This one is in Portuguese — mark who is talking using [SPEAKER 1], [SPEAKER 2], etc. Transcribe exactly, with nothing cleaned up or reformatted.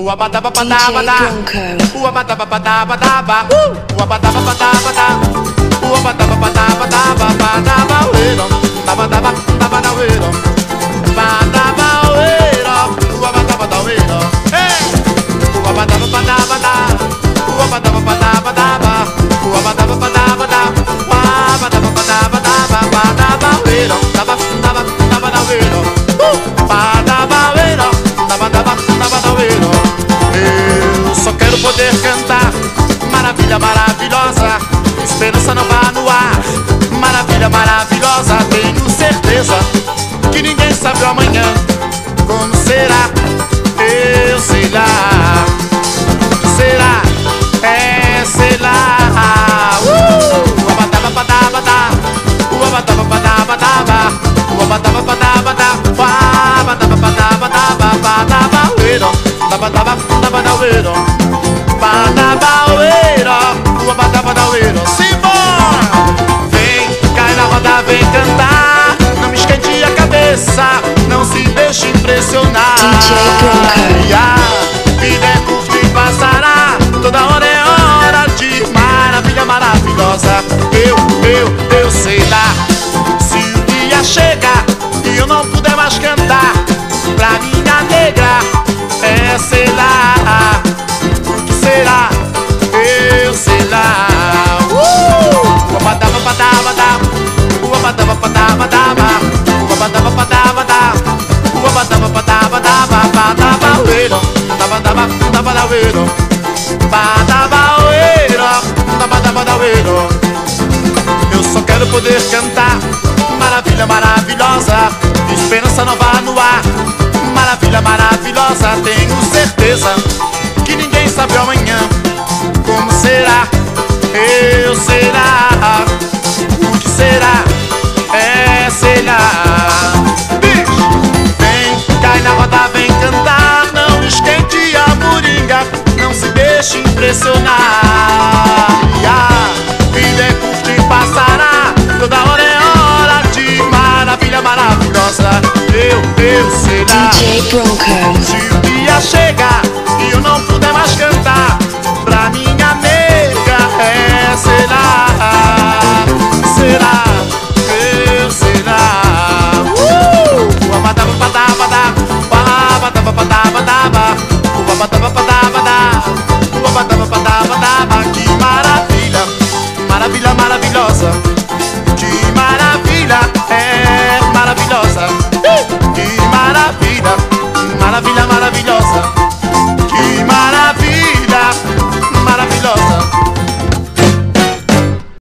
[SPEAKER 1] Uabadabadabada, uabadabadabadaba, uabadabadabada, uabadabadabadaba, badaba, dabadawero, badawero, uabadabadawero, hey, uabadabadabada, uabadabadabadaba, uabadabadabada, uabadabadabadaba, badawero, dabadabadawero, badawero, dabadabadawero. Eu só quero poder cantar maravilha maravilhosa, esperança não vá no ar. Maravilha maravilhosa, tenho certeza que ninguém sabe o amanhã. Como será? Eu sei lá. Será? É, sei lá. Uh! Uabadabadabada, uabadabadabada, uabadabadabada, uabadabadabada, badawero, dabadabadawero, badawero, uabadabadawero. Simbora! Vem, cai na roda, vem cantar. Não me esquente a cabeça, não se deixe impressionar.
[SPEAKER 2] D J Bronco.
[SPEAKER 1] E a vida é curta e passará. Toda hora é hora de maravilha maravilhosa. Eu, eu, eu sei lá. Se o dia chega e eu não puder mais cantar pra minha negra, é sei lá. O que será? Eu sei lá. Uh! Uabadabadabada, uabadabadabada, uabadabadabada, uabadabadabada, badawero, dabadabadawero, badawero, dabadabadawero. Eu só quero poder cantar maravilha maravilhosa, esperança nova no ar. Maravilha maravilhosa, tenho certeza que ninguém sabe o amanhã. Como será? Eu será. O que será? É, sei lá. Bicho, vem, cai na roda, vem cantar. Não esquente a moringa, não se deixe impressionar. E a vida é curta e passará. Toda hora é hora de maravilha maravilhosa. Eu, eu sei lá.
[SPEAKER 2] D J Bronco.
[SPEAKER 1] Se o dia chegar